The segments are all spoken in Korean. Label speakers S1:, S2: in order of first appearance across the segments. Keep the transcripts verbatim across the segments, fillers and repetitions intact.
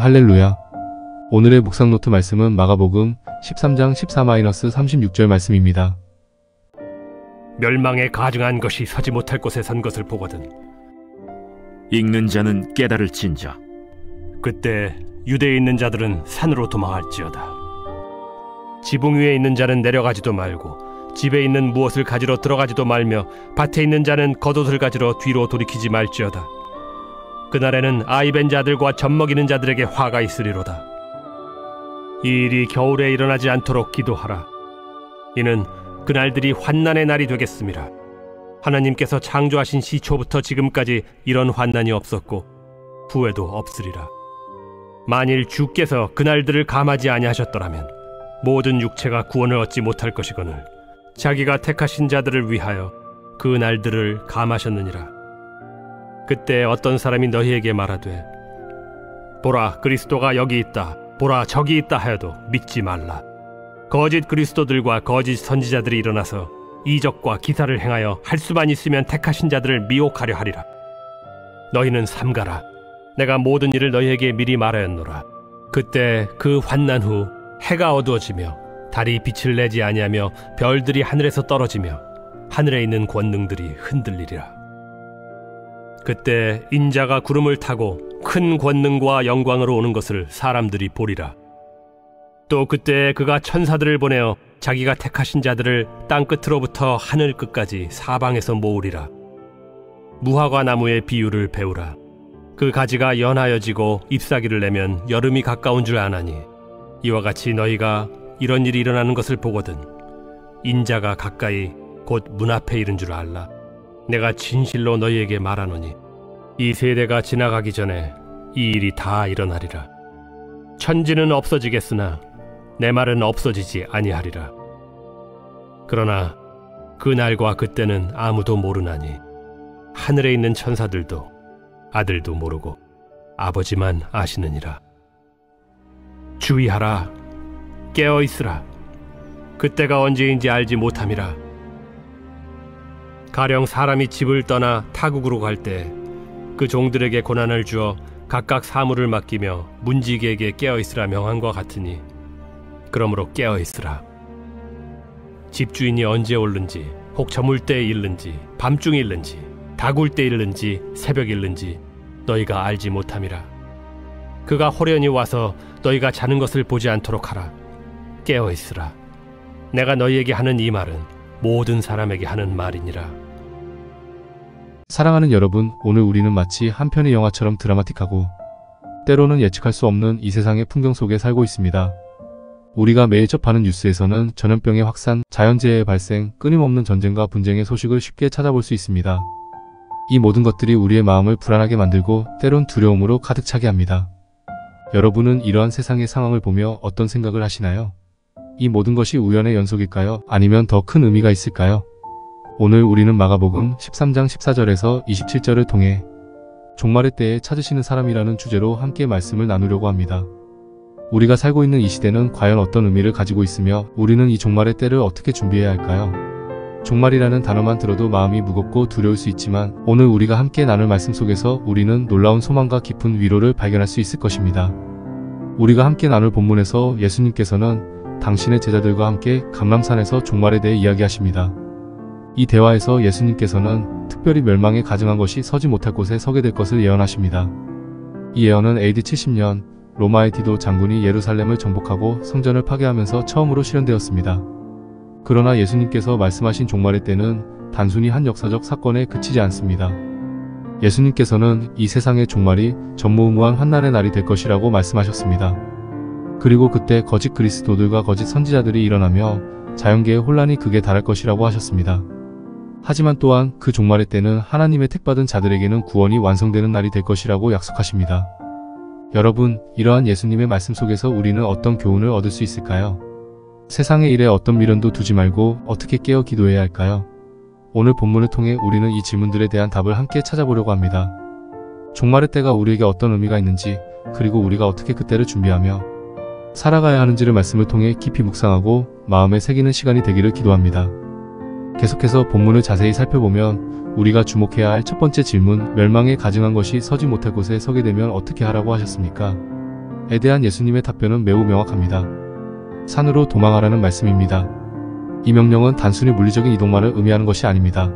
S1: 할렐루야. 오늘의 묵상노트 말씀은 마가복음 십삼 장 십사 삼십육 절 말씀입니다.
S2: 멸망에 가증한 것이 서지 못할 곳에 선 것을 보거든
S3: 읽는 자는 깨달을진저.
S2: 그때 유대에 있는 자들은 산으로 도망할지어다. 지붕 위에 있는 자는 내려가지도 말고 집에 있는 무엇을 가지러 들어가지도 말며 밭에 있는 자는 겉옷을 가지러 뒤로 돌이키지 말지어다. 그날에는 아이 벤 자들과 젖 먹이는 자들에게 화가 있으리로다. 이 일이 겨울에 일어나지 않도록 기도하라. 이는 그날들이 환난의 날이 되겠음이라. 하나님께서 창조하신 시초부터 지금까지 이런 환난이 없었고 후에도 없으리라. 만일 주께서 그날들을 감하지 아니하셨더라면 모든 육체가 구원을 얻지 못할 것이거늘 자기가 택하신 자들을 위하여 그 날들을 감하셨느니라. 그때 어떤 사람이 너희에게 말하되 보라 그리스도가 여기 있다, 보라 저기 있다 하여도 믿지 말라. 거짓 그리스도들과 거짓 선지자들이 일어나서 이적과 기사를 행하여 할 수만 있으면 택하신 자들을 미혹하려 하리라. 너희는 삼가라. 내가 모든 일을 너희에게 미리 말하였노라. 그때 그 환난 후 해가 어두워지며 달이 빛을 내지 아니하며 별들이 하늘에서 떨어지며 하늘에 있는 권능들이 흔들리리라. 그때 인자가 구름을 타고 큰 권능과 영광으로 오는 것을 사람들이 보리라. 또 그때 그가 천사들을 보내어 자기가 택하신 자들을 땅 끝으로부터 하늘 끝까지 사방에서 모으리라. 무화과 나무의 비유를 배우라. 그 가지가 연하여지고 잎사귀를 내면 여름이 가까운 줄 아나니 이와 같이 너희가 이런 일이 일어나는 것을 보거든 인자가 가까이 곧 문 앞에 이른 줄 알라. 내가 진실로 너희에게 말하노니 이 세대가 지나가기 전에 이 일이 다 일어나리라. 천지는 없어지겠으나 내 말은 없어지지 아니하리라. 그러나 그 날과 그때는 아무도 모르나니 하늘에 있는 천사들도 아들도 모르고 아버지만 아시느니라. 주의하라. 깨어있으라. 그때가 언제인지 알지 못함이라. 가령 사람이 집을 떠나 타국으로 갈 때 그 종들에게 고난을 주어 각각 사물을 맡기며 문지기에게 깨어있으라 명한과 같으니 그러므로 깨어있으라. 집주인이 언제 올는지 혹 저물 때에 일는지 밤중에 일는지 다굴 때 일는지 새벽 일는지 너희가 알지 못함이라. 그가 호련히 와서 너희가 자는 것을 보지 않도록 하라. 깨어있으라. 내가 너희에게 하는 이 말은 모든 사람에게 하는 말이니라.
S1: 사랑하는 여러분, 오늘 우리는 마치 한 편의 영화처럼 드라마틱하고 때로는 예측할 수 없는 이 세상의 풍경 속에 살고 있습니다. 우리가 매일 접하는 뉴스에서는 전염병의 확산, 자연재해의 발생, 끊임없는 전쟁과 분쟁의 소식을 쉽게 찾아볼 수 있습니다. 이 모든 것들이 우리의 마음을 불안하게 만들고 때론 두려움으로 가득 차게 합니다. 여러분은 이러한 세상의 상황을 보며 어떤 생각을 하시나요? 이 모든 것이 우연의 연속일까요? 아니면 더 큰 의미가 있을까요? 오늘 우리는 마가복음 십삼 장 십사 절에서 이십칠 절을 통해 종말의 때에 찾으시는 사람이라는 주제로 함께 말씀을 나누려고 합니다. 우리가 살고 있는 이 시대는 과연 어떤 의미를 가지고 있으며 우리는 이 종말의 때를 어떻게 준비해야 할까요? 종말이라는 단어만 들어도 마음이 무겁고 두려울 수 있지만 오늘 우리가 함께 나눌 말씀 속에서 우리는 놀라운 소망과 깊은 위로를 발견할 수 있을 것입니다. 우리가 함께 나눌 본문에서 예수님께서는 당신의 제자들과 함께 감람산에서 종말에 대해 이야기하십니다. 이 대화에서 예수님께서는 특별히 멸망에 가증한 것이 서지 못할 곳에 서게 될 것을 예언하십니다. 이 예언은 에이디 칠십 년 로마의 디도 장군이 예루살렘을 정복하고 성전을 파괴하면서 처음으로 실현되었습니다. 그러나 예수님께서 말씀하신 종말의 때는 단순히 한 역사적 사건에 그치지 않습니다. 예수님께서는 이 세상의 종말이 전무후무한 환난의 날이 될 것이라고 말씀하셨습니다. 그리고 그때 거짓 그리스도들과 거짓 선지자들이 일어나며 자연계의 혼란이 극에 달할 것이라고 하셨습니다. 하지만 또한 그 종말의 때는 하나님의 택받은 자들에게는 구원이 완성되는 날이 될 것이라고 약속하십니다. 여러분, 이러한 예수님의 말씀 속에서 우리는 어떤 교훈을 얻을 수 있을까요? 세상의 일에 어떤 미련도 두지 말고 어떻게 깨어 기도해야 할까요? 오늘 본문을 통해 우리는 이 질문들에 대한 답을 함께 찾아보려고 합니다. 종말의 때가 우리에게 어떤 의미가 있는지, 그리고 우리가 어떻게 그때를 준비하며 살아가야 하는지를 말씀을 통해 깊이 묵상하고 마음에 새기는 시간이 되기를 기도합니다. 계속해서 본문을 자세히 살펴보면 우리가 주목해야 할 첫 번째 질문, 멸망에 가증한 것이 서지 못할 곳에 서게 되면 어떻게 하라고 하셨습니까? 에 대한 예수님의 답변은 매우 명확합니다. 산으로 도망하라는 말씀입니다. 이 명령은 단순히 물리적인 이동만을 의미하는 것이 아닙니다.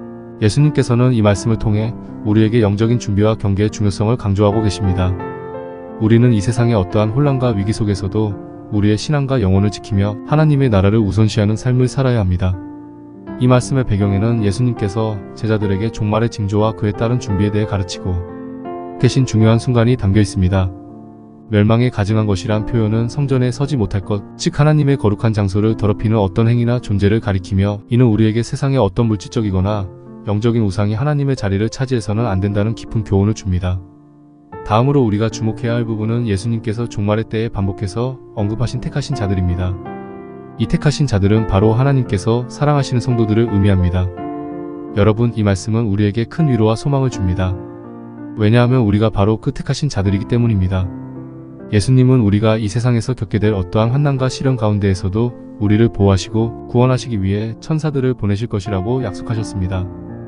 S1: 예수님께서는 이 말씀을 통해 우리에게 영적인 준비와 경계의 중요성을 강조하고 계십니다. 우리는 이 세상의 어떠한 혼란과 위기 속에서도 우리의 신앙과 영혼을 지키며 하나님의 나라를 우선시하는 삶을 살아야 합니다. 이 말씀의 배경에는 예수님께서 제자들에게 종말의 징조와 그에 따른 준비에 대해 가르치고 계신 중요한 순간이 담겨 있습니다. 멸망에 가증한 것이란 표현은 성전에 서지 못할 것, 즉 하나님의 거룩한 장소를 더럽히는 어떤 행위나 존재를 가리키며 이는 우리에게 세상의 어떤 물질적이거나 영적인 우상이 하나님의 자리를 차지해서는 안 된다는 깊은 교훈을 줍니다. 다음으로 우리가 주목해야 할 부분은 예수님께서 종말의 때에 반복해서 언급하신 택하신 자들입니다. 이 택하신 자들은 바로 하나님께서 사랑하시는 성도들을 의미합니다. 여러분, 이 말씀은 우리에게 큰 위로와 소망을 줍니다. 왜냐하면 우리가 바로 그 택하신 자들이기 때문입니다. 예수님은 우리가 이 세상에서 겪게 될 어떠한 환난과 시련 가운데에서도 우리를 보호하시고 구원하시기 위해 천사들을 보내실 것이라고 약속하셨습니다.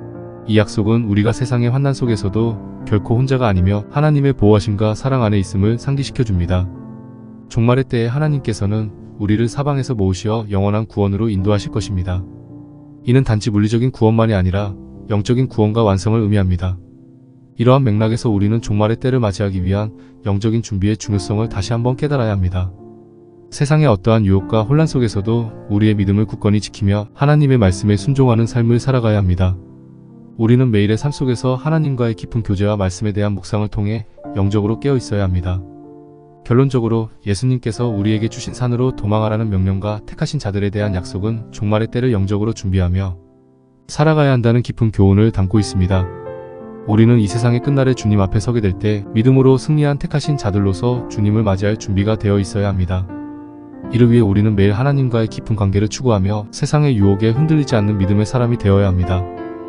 S1: 이 약속은 우리가 세상의 환난 속에서도 결코 혼자가 아니며 하나님의 보호하심과 사랑 안에 있음을 상기시켜 줍니다. 종말의 때에 하나님께서는 우리를 사방에서 모으시어 영원한 구원으로 인도하실 것입니다. 이는 단지 물리적인 구원만이 아니라 영적인 구원과 완성을 의미합니다. 이러한 맥락에서 우리는 종말의 때를 맞이하기 위한 영적인 준비의 중요성을 다시 한번 깨달아야 합니다. 세상의 어떠한 유혹과 혼란 속에서도 우리의 믿음을 굳건히 지키며 하나님의 말씀에 순종하는 삶을 살아가야 합니다. 우리는 매일의 삶 속에서 하나님과의 깊은 교제와 말씀에 대한 묵상을 통해 영적으로 깨어 있어야 합니다. 결론적으로 예수님께서 우리에게 주신 산으로 도망하라는 명령과 택하신 자들에 대한 약속은 종말의 때를 영적으로 준비하며 살아가야 한다는 깊은 교훈을 담고 있습니다. 우리는 이 세상의 끝날에 주님 앞에 서게 될 때 믿음으로 승리한 택하신 자들로서 주님을 맞이할 준비가 되어 있어야 합니다. 이를 위해 우리는 매일 하나님과의 깊은 관계를 추구하며 세상의 유혹에 흔들리지 않는 믿음의 사람이 되어야 합니다.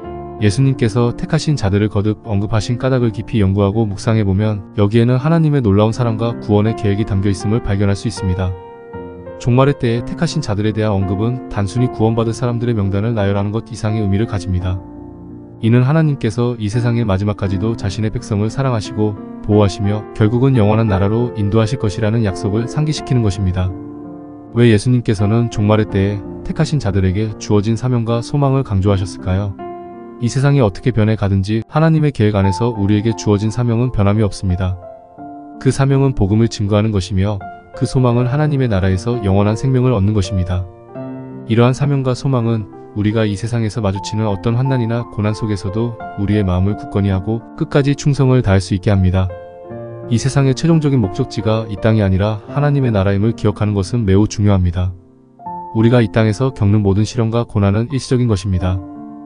S1: 예수님께서 택하신 자들을 거듭 언급하신 까닭을 깊이 연구하고 묵상해보면 여기에는 하나님의 놀라운 사랑과 구원의 계획이 담겨 있음을 발견할 수 있습니다. 종말의 때에 택하신 자들에 대한 언급은 단순히 구원받을 사람들의 명단을 나열하는 것 이상의 의미를 가집니다. 이는 하나님께서 이 세상의 마지막까지도 자신의 백성을 사랑하시고 보호하시며 결국은 영원한 나라로 인도하실 것이라는 약속을 상기시키는 것입니다. 왜 예수님께서는 종말의 때에 택하신 자들에게 주어진 사명과 소망을 강조하셨을까요? 이 세상이 어떻게 변해 가든지 하나님의 계획 안에서 우리에게 주어진 사명은 변함이 없습니다. 그 사명은 복음을 증거하는 것이며 그 소망은 하나님의 나라에서 영원한 생명을 얻는 것입니다. 이러한 사명과 소망은 우리가 이 세상에서 마주치는 어떤 환난이나 고난 속에서도 우리의 마음을 굳건히 하고 끝까지 충성을 다할 수 있게 합니다. 이 세상의 최종적인 목적지가 이 땅이 아니라 하나님의 나라임을 기억하는 것은 매우 중요합니다. 우리가 이 땅에서 겪는 모든 시련과 고난은 일시적인 것입니다.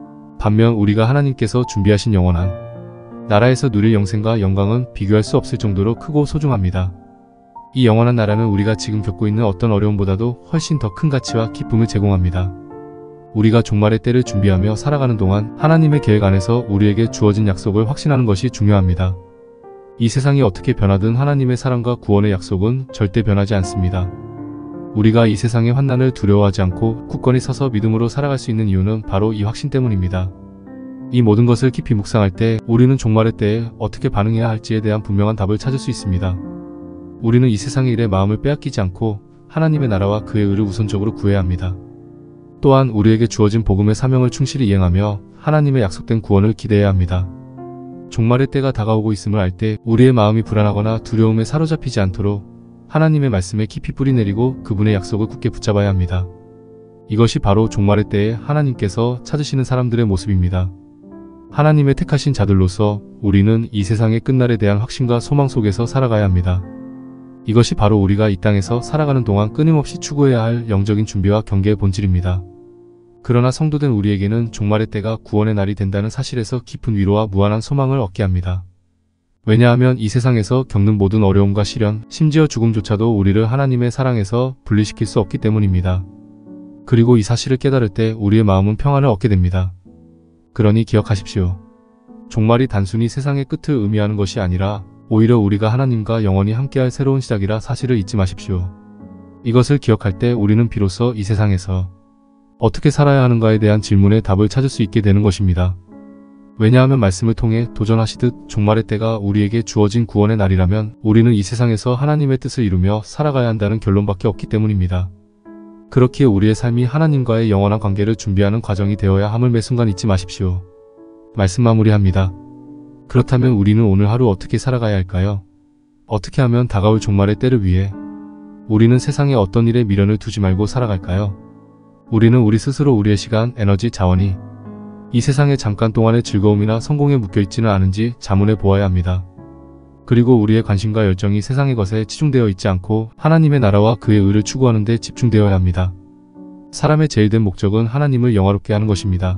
S1: 반면 우리가 하나님께서 준비하신 영원한 나라에서 누릴 영생과 영광은 비교할 수 없을 정도로 크고 소중합니다. 이 영원한 나라는 우리가 지금 겪고 있는 어떤 어려움보다도 훨씬 더 큰 가치와 기쁨을 제공합니다. 우리가 종말의 때를 준비하며 살아가는 동안 하나님의 계획 안에서 우리에게 주어진 약속을 확신하는 것이 중요합니다. 이 세상이 어떻게 변하든 하나님의 사랑과 구원의 약속은 절대 변하지 않습니다. 우리가 이 세상의 환난을 두려워하지 않고 굳건히 서서 믿음으로 살아갈 수 있는 이유는 바로 이 확신 때문입니다. 이 모든 것을 깊이 묵상할 때 우리는 종말의 때에 어떻게 반응해야 할지에 대한 분명한 답을 찾을 수 있습니다. 우리는 이 세상의 일에 마음을 빼앗기지 않고 하나님의 나라와 그의 의를 우선적으로 구해야 합니다. 또한 우리에게 주어진 복음의 사명을 충실히 이행하며 하나님의 약속된 구원을 기대해야 합니다. 종말의 때가 다가오고 있음을 알 때 우리의 마음이 불안하거나 두려움에 사로잡히지 않도록 하나님의 말씀에 깊이 뿌리내리고 그분의 약속을 굳게 붙잡아야 합니다. 이것이 바로 종말의 때에 하나님께서 찾으시는 사람들의 모습입니다. 하나님의 택하신 자들로서 우리는 이 세상의 끝날에 대한 확신과 소망 속에서 살아가야 합니다. 이것이 바로 우리가 이 땅에서 살아가는 동안 끊임없이 추구해야 할 영적인 준비와 경계의 본질입니다. 그러나 성도된 우리에게는 종말의 때가 구원의 날이 된다는 사실에서 깊은 위로와 무한한 소망을 얻게 합니다. 왜냐하면 이 세상에서 겪는 모든 어려움과 시련, 심지어 죽음조차도 우리를 하나님의 사랑에서 분리시킬 수 없기 때문입니다. 그리고 이 사실을 깨달을 때 우리의 마음은 평안을 얻게 됩니다. 그러니 기억하십시오. 종말이 단순히 세상의 끝을 의미하는 것이 아니라 오히려 우리가 하나님과 영원히 함께할 새로운 시작이라 사실을 잊지 마십시오. 이것을 기억할 때 우리는 비로소 이 세상에서 어떻게 살아야 하는가에 대한 질문에 답을 찾을 수 있게 되는 것입니다. 왜냐하면 말씀을 통해 도전하시듯 종말의 때가 우리에게 주어진 구원의 날이라면 우리는 이 세상에서 하나님의 뜻을 이루며 살아가야 한다는 결론밖에 없기 때문입니다. 그렇기에 우리의 삶이 하나님과의 영원한 관계를 준비하는 과정이 되어야 함을 매 순간 잊지 마십시오. 말씀 마무리합니다. 그렇다면 우리는 오늘 하루 어떻게 살아가야 할까요? 어떻게 하면 다가올 종말의 때를 위해 우리는 세상에 어떤 일에 미련을 두지 말고 살아갈까요? 우리는 우리 스스로 우리의 시간, 에너지, 자원이 이 세상의 잠깐 동안의 즐거움이나 성공에 묶여있지는 않은지 자문해 보아야 합니다. 그리고 우리의 관심과 열정이 세상의 것에 치중되어 있지 않고 하나님의 나라와 그의 의를 추구하는 데 집중되어야 합니다. 사람의 제일된 목적은 하나님을 영화롭게 하는 것입니다.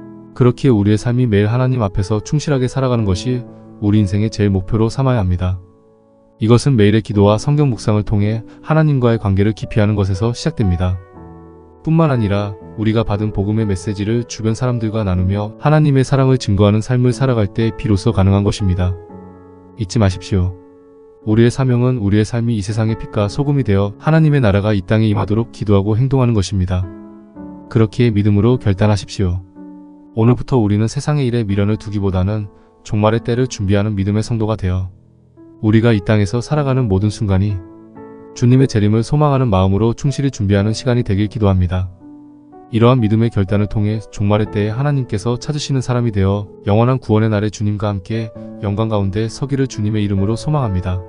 S1: 그렇기에 우리의 삶이 매일 하나님 앞에서 충실하게 살아가는 것이 우리 인생의 제일 목표로 삼아야 합니다. 이것은 매일의 기도와 성경 묵상을 통해 하나님과의 관계를 깊이 하는 것에서 시작됩니다. 뿐만 아니라 우리가 받은 복음의 메시지를 주변 사람들과 나누며 하나님의 사랑을 증거하는 삶을 살아갈 때 비로소 가능한 것입니다. 잊지 마십시오. 우리의 사명은 우리의 삶이 이 세상의 빛과 소금이 되어 하나님의 나라가 이 땅에 임하도록 기도하고 행동하는 것입니다. 그렇기에 믿음으로 결단하십시오. 오늘부터 우리는 세상의 일에 미련을 두기보다는 종말의 때를 준비하는 믿음의 성도가 되어 우리가 이 땅에서 살아가는 모든 순간이 주님의 재림을 소망하는 마음으로 충실히 준비하는 시간이 되길 기도합니다. 이러한 믿음의 결단을 통해 종말의 때에 하나님께서 찾으시는 사람이 되어 영원한 구원의 날에 주님과 함께 영광 가운데 서기를 주님의 이름으로 소망합니다.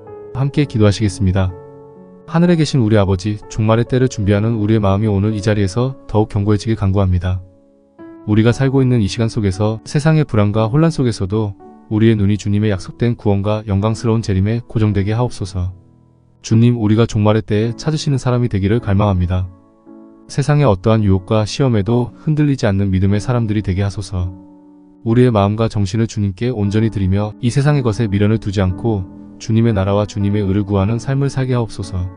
S1: 함께 기도하시겠습니다. 하늘에 계신 우리 아버지, 종말의 때를 준비하는 우리의 마음이 오늘 이 자리에서 더욱 견고해지길 간구합니다. 우리가 살고 있는 이 시간 속에서 세상의 불안과 혼란 속에서도 우리의 눈이 주님의 약속된 구원과 영광스러운 재림에 고정되게 하옵소서. 주님, 우리가 종말의 때에 찾으시는 사람이 되기를 갈망합니다. 세상의 어떠한 유혹과 시험에도 흔들리지 않는 믿음의 사람들이 되게 하소서. 우리의 마음과 정신을 주님께 온전히 드리며 이 세상의 것에 미련을 두지 않고 주님의 나라와 주님의 의를 구하는 삶을 살게 하옵소서.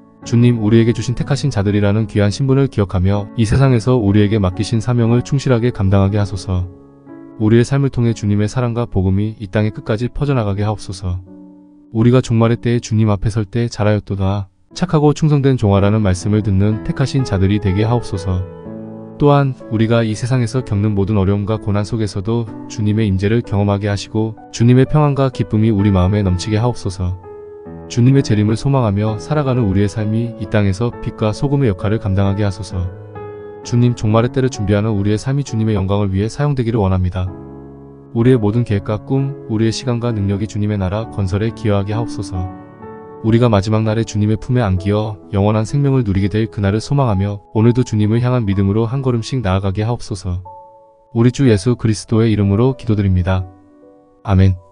S1: 주님, 우리에게 주신 택하신 자들이라는 귀한 신분을 기억하며 이 세상에서 우리에게 맡기신 사명을 충실하게 감당하게 하소서. 우리의 삶을 통해 주님의 사랑과 복음이 이 땅의 끝까지 퍼져나가게 하옵소서. 우리가 종말의 때에 주님 앞에 설 때 잘하였도다. 착하고 충성된 종아라는 말씀을 듣는 택하신 자들이 되게 하옵소서. 또한 우리가 이 세상에서 겪는 모든 어려움과 고난 속에서도 주님의 임재를 경험하게 하시고 주님의 평안과 기쁨이 우리 마음에 넘치게 하옵소서. 주님의 재림을 소망하며 살아가는 우리의 삶이 이 땅에서 빛과 소금의 역할을 감당하게 하소서. 주님, 종말의 때를 준비하는 우리의 삶이 주님의 영광을 위해 사용되기를 원합니다. 우리의 모든 계획과 꿈, 우리의 시간과 능력이 주님의 나라 건설에 기여하게 하옵소서. 우리가 마지막 날에 주님의 품에 안기어 영원한 생명을 누리게 될 그날을 소망하며 오늘도 주님을 향한 믿음으로 한 걸음씩 나아가게 하옵소서. 우리 주 예수 그리스도의 이름으로 기도드립니다. 아멘.